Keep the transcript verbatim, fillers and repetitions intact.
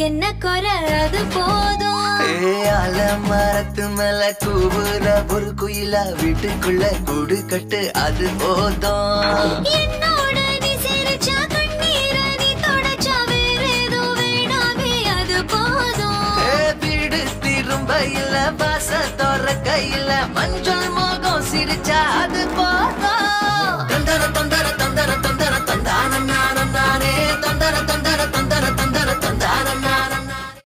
என்ன குறை அது போதும். அல மரத்து மேல கூவுற ஒரு குயிலா வீட்டுக்குள்ள கூடு கட்டு அது போதும். என்னோட நீ சிரிச்சா கண்ணீர நீ தொடச்சா வேற ஏதோ வேணாமே அது போதும். வீடு திரும்ப இல்ல வாச தோற கையில மஞ்சள் மோகம் சிரிச்சா அது போதும்.